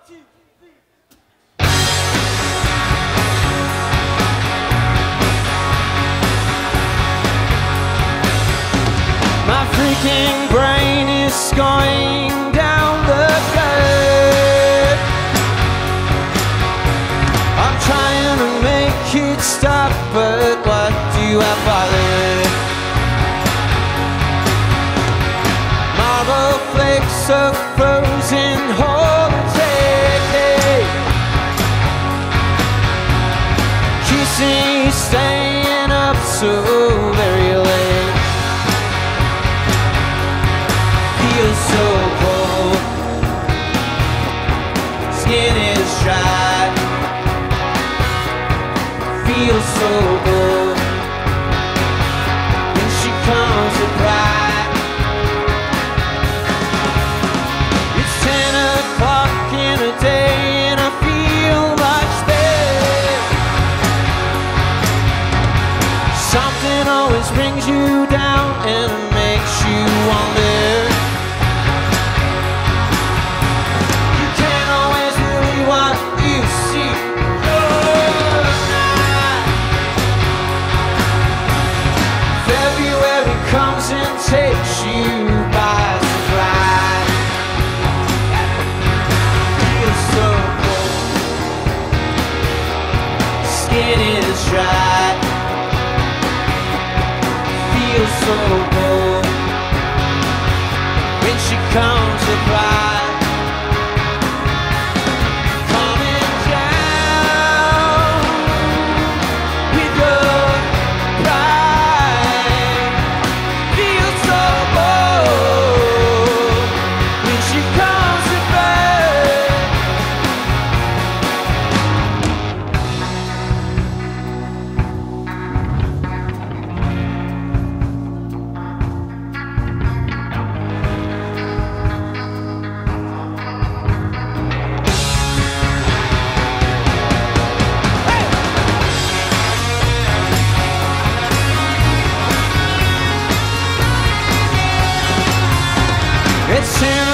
My freaking brain is going down the curve. I'm trying to make it stop, but what do I bother? Marble flakes of frozen holiday, kissing, staying up so very late. Feels so cold, skin is dry. Feels so good when she comes to cry. It's 10 o'clock in the day and I feel much better. Something always brings you down and makes you wonder. You can't always believe what you see. February comes and takes you by surprise. Feels so cold, skin is dry. Feels so cold when she comes to cry. Coming down with your pride. Feels so cold when she comes to cry. It's 10